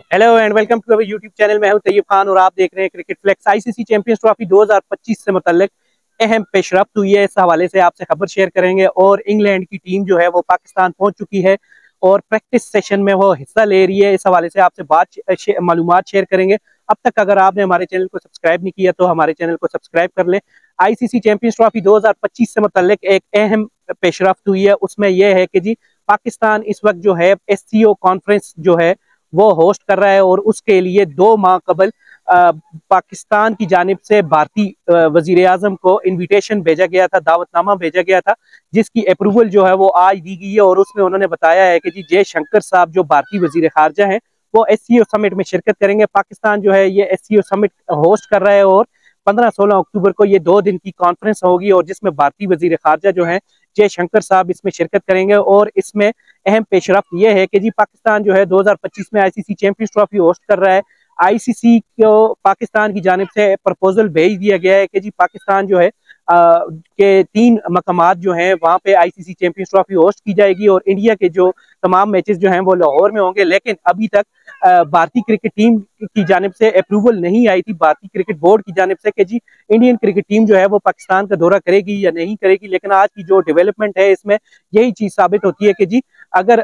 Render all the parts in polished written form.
Hello and welcome to our YouTube channel. मैं हूं तैयब खान और आप देख रहे हैं Cricket Flex. ICC Champions Trophy 2025 से मुतल्लिक अहम पेशरफ्त हुई है। इस हवाले से आपसे खबर शेयर करेंगे। और इंग्लैंड की टीम जो है वो पाकिस्तान पहुंच चुकी है और प्रैक्टिस सेशन में वो हिस्सा ले रही है। इस हवाले से आपसे मालूमात शेयर करेंगे। अब तक अगर आपने हमारे चैनल को सब्सक्राइब नहीं किया तो हमारे चैनल को सब्सक्राइब कर लें। आईसीसी चैंपियंस ट्रॉफी 2025 से मुतल्लिक एक अहम पेशरफ्त हुई है। उसमें यह है कि जी पाकिस्तान इस वक्त जो है एससीओ कॉन्फ्रेंस जो है वो होस्ट कर रहा है और उसके लिए 2 माह कबल पाकिस्तान की जानिब से भारतीय वजीर आजम को इन्विटेशन भेजा गया था, दावतनामा भेजा गया था, जिसकी अप्रूवल जो है वो आज दी गई है। और उसमें उन्होंने बताया है कि जी जयशंकर साहब जो भारतीय वजीर खारजा हैं वो एससीओ समिट में शिरकत करेंगे। पाकिस्तान जो है ये एससीओ समिट होस्ट कर रहा है और 15-16 अक्टूबर को ये 2 दिन की कॉन्फ्रेंस होगी और जिसमें भारतीय वजीर खारजा जो है जयशंकर साहब इसमें शिरकत करेंगे। और इसमें अहम पेशरफ्त यह है कि जी पाकिस्तान जो है 2025 में आईसीसी चैंपियंस ट्रॉफी होस्ट कर रहा है। आईसीसी को पाकिस्तान की जानिब से प्रपोजल भेज दिया गया है कि जी पाकिस्तान जो है के 3 मकामात जो हैं वहां पे आईसीसी चैंपियंस ट्रॉफी होस्ट की जाएगी और इंडिया के जो तमाम मैचेस जो हैं वो लाहौर में होंगे। लेकिन अभी तक भारतीय क्रिकेट टीम की जानिब से अप्रूवल नहीं आई थी, भारतीय क्रिकेट बोर्ड की जानिब से, कि जी इंडियन क्रिकेट टीम जो है वो पाकिस्तान का दौरा करेगी या नहीं करेगी। लेकिन आज की जो डेवलपमेंट है इसमें यही चीज साबित होती है कि जी अगर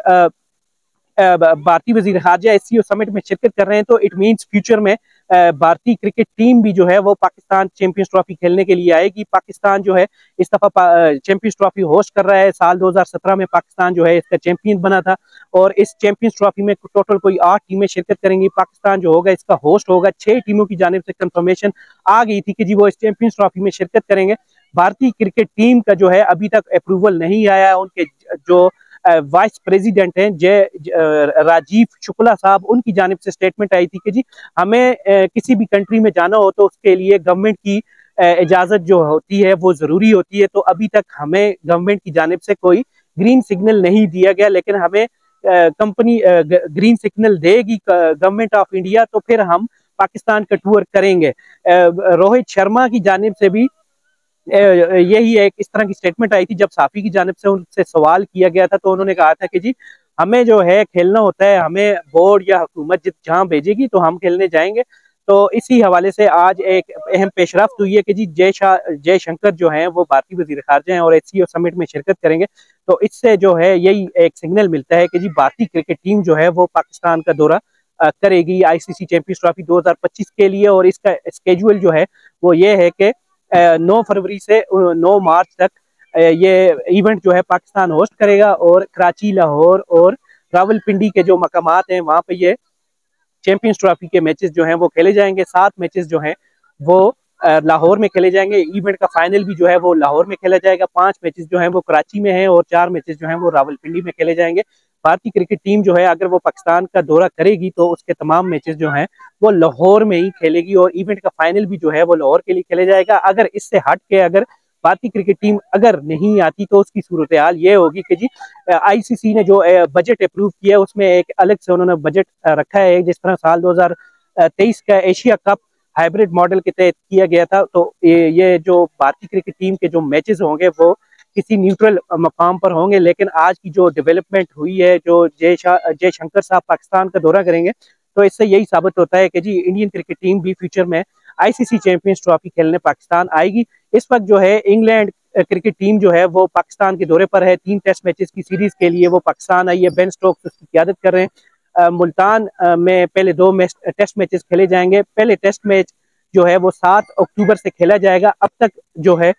भारतीय वजीर खारजा एससीओ समिट में शिरकत कर रहे हैं तो इट मींस फ्यूचर में भारतीय क्रिकेट टीम भी जो है वो पाकिस्तान चैंपियंस ट्रॉफी खेलने के लिए आएगी। पाकिस्तान जो है इस दफा चैंपियंस ट्रॉफी होस्ट कर रहा है। साल 2017 में पाकिस्तान जो है इसका चैंपियन बना था और इस चैंपियंस ट्रॉफी में टोटल कोई 8 टीमें शिरकत करेंगी। पाकिस्तान जो होगा इसका होस्ट होगा। 6 टीमों की जानिब से कंफर्मेशन आ गई थी कि जी वो इस चैंपियंस ट्रॉफी में शिरकत करेंगे। भारतीय क्रिकेट टीम का जो है अभी तक अप्रूवल नहीं आया है। उनके जो वाइस प्रेसिडेंट हैं जय राजीव शुक्ला साहब, उनकी जानिब से स्टेटमेंट आई थी कि जी हमें किसी भी कंट्री में जाना हो तो उसके लिए गवर्नमेंट की इजाजत जो होती है वो जरूरी होती है। तो अभी तक हमें गवर्नमेंट की जानिब से कोई ग्रीन सिग्नल नहीं दिया गया, लेकिन हमें कंपनी ग्रीन सिग्नल देगी गवर्नमेंट ऑफ इंडिया तो फिर हम पाकिस्तान का टूर करेंगे। रोहित शर्मा की जानिब से भी यही एक इस तरह की स्टेटमेंट आई थी। जब साफी की जानिब से उनसे सवाल किया गया था तो उन्होंने कहा था कि जी हमें जो है खेलना होता है, हमें बोर्ड या हुकूमत जहां भेजेगी तो हम खेलने जाएंगे। तो इसी हवाले से आज एक अहम पेशरफ्त हुई है कि जी जयशंकर जो हैं वो भारतीय वजीर खारजा हैं और एससीओ समिट में शिरकत करेंगे। तो इससे जो है यही एक सिग्नल मिलता है कि जी भारतीय क्रिकेट टीम जो है वो पाकिस्तान का दौरा करेगी आईसीसी चैंपियंस ट्रॉफी 2025 के लिए। और इसका स्केड्यूल जो है वो ये है कि 9 फरवरी से 9 मार्च तक ये इवेंट जो है पाकिस्तान होस्ट करेगा और कराची, लाहौर और रावलपिंडी के जो मकामात हैं वहां पे ये चैंपियंस ट्रॉफी के मैचेस जो हैं वो खेले जाएंगे। 7 मैचेस जो हैं वो लाहौर में खेले जाएंगे। इवेंट का फाइनल भी जो है वो लाहौर में खेला जाएगा। 5 मैचेस जो हैं वो कराची में हैं और 4 मैचेस जो हैं वो रावलपिंडी में खेले जाएंगे। भारतीय क्रिकेट टीम जो है अगर वो पाकिस्तान का दौरा करेगी तो उसके तमाम मैचेस जो हैं वो लाहौर में ही खेलेगी और इवेंट का फाइनल भी जो है वो लाहौर के लिए खेले जाएगा। अगर इससे हट के अगर भारतीय क्रिकेट टीम अगर नहीं आती तो उसकी सूरत हाल ये होगी कि जी आईसीसी ने जो बजट अप्रूव किया उसमें एक अलग से उन्होंने बजट रखा है। जिस तरह साल 2023 का एशिया कप हाइब्रिड मॉडल के तहत किया गया था तो ये जो भारतीय क्रिकेट टीम के जो मैचेस होंगे वो किसी न्यूट्रल मकाम पर होंगे। लेकिन आज की जो डेवलपमेंट हुई है, जो जयशंकर साहब पाकिस्तान का दौरा करेंगे तो इससे यही साबित होता है कि जी इंडियन क्रिकेट टीम भी फ्यूचर में आईसीसी चैंपियंस ट्रॉफी खेलने पाकिस्तान आएगी। इस वक्त जो है इंग्लैंड क्रिकेट टीम जो है वो पाकिस्तान के दौरे पर है। 3 टेस्ट मैचेस की सीरीज के लिए वो पाकिस्तान आई है। बेन स्टोक्स उसकी क़यादत कर रहे हैं। मुल्तान में पहले 2 टेस्ट मैचेस खेले जाएंगे। पहले टेस्ट मैच जो है वो 7 अक्टूबर से खेला जाएगा। अब तक जो है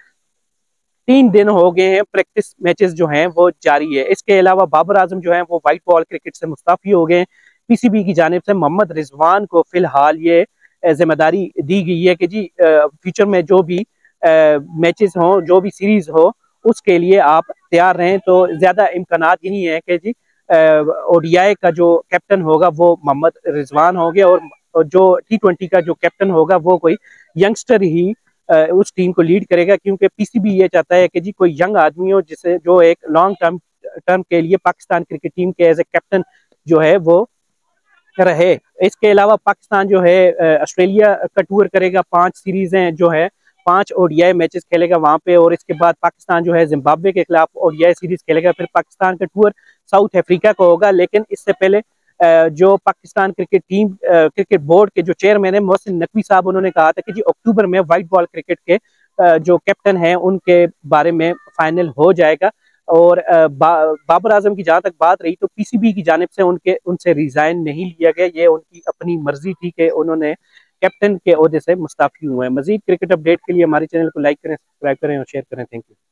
3 दिन हो गए हैं, प्रैक्टिस मैचेस जो हैं वो जारी है। इसके अलावा बाबर आजम जो है वो व्हाइट बॉल क्रिकेट से मुस्ताफी हो गए हैं। पीसीबी की जानिब से मोहम्मद रिजवान को फिलहाल ये जिम्मेदारी दी गई है कि जी फ्यूचर में जो भी मैचेस हों, जो भी सीरीज हो, उसके लिए आप तैयार रहें। तो ज्यादा इम्कानात यही है कि जी ओडीआई का जो कैप्टन होगा वो मोहम्मद रिजवान हो गया और जो T20 का जो कैप्टन होगा वो कोई यंगस्टर ही उस टीम को लीड करेगा। क्योंकि पीसीबी ये चाहता है कि जी कोई यंग आदमी हो जिसे जो एक लॉन्ग टर्म के लिए पाकिस्तान क्रिकेट टीम के एज ए कैप्टन जो है वो रहे। इसके अलावा पाकिस्तान जो है ऑस्ट्रेलिया का टूर करेगा। 5 सीरीजें जो है 5 ओडीआई मैचेस खेलेगा वहां पे और इसके बाद पाकिस्तान जो है जिम्बाब्वे के खिलाफ ओडीआई सीरीज खेलेगा। फिर पाकिस्तान का टूर साउथ अफ्रीका को होगा। लेकिन इससे पहले जो पाकिस्तान क्रिकेट बोर्ड के जो चेयरमैन है मोहसिन नकवी साहब, उन्होंने कहा था कि जी अक्टूबर में व्हाइट बॉल क्रिकेट के जो कैप्टन हैं उनके बारे में फाइनल हो जाएगा। और बाबर आजम की जहां तक बात रही तो पीसीबी की जानिब से उनसे रिजाइन नहीं लिया गया, ये उनकी अपनी मर्जी थी कि उन्होंने कैप्टन के ओहदे से मुस्ताफी हुए हैं। मजीद क्रिकेट अपडेट के लिए हमारे चैनल को लाइक करें, सब्सक्राइब करें और शेयर करें। Thank you.